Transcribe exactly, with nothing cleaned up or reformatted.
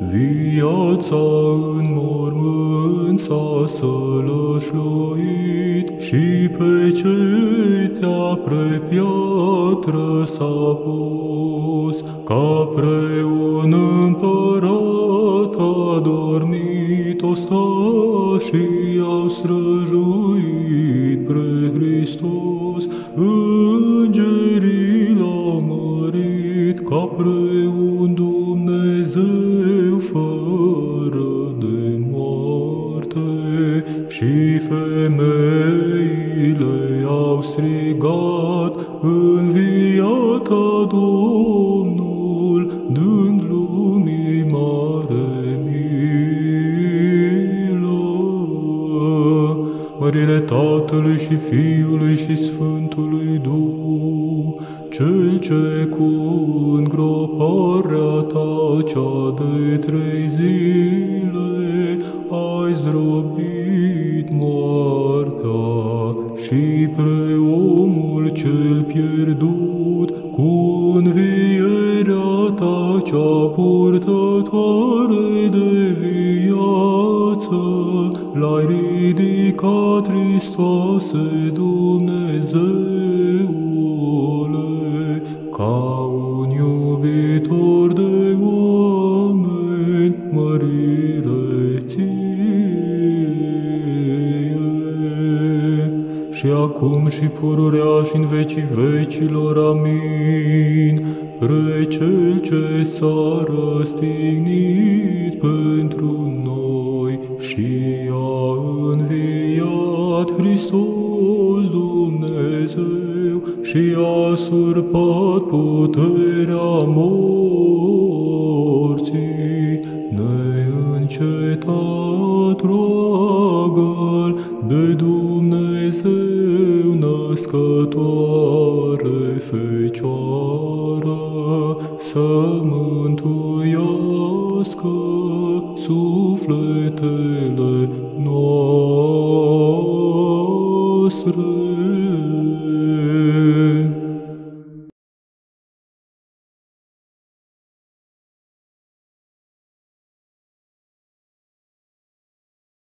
viața în mormânt s-a sălășluit și pe cetea pre piatră s-a pus, ca preun împărat a dormit ostașii au străjuit pre Hristos, îngerii l-au mărit ca preun Dumnezeu fără de moarte, și femeile au strigat, înviat a Domnul, dând lumii mare milă. Mărire Tatălui și Fiului și Sfântului Duh, Cel ce cu îngroparea ta cea de trei zile ai zdrobit moartea și pre omul cel pierdut, cu învierea ta cea purtătoare de viață, l-ai ridicat, Hristoase Dumnezeule, ca un iubitor de oameni, mărire ție. Și acum și pururea și în vecii vecilor, amin. Pre Cel ce s-a răstignit pentru noi și a înviat, Hristos Dumnezeu, și a surpat puterea morții, neîncetat roagă-L de Dumnezeu născătoare Fecioară, să mântuiască sufletele noastre.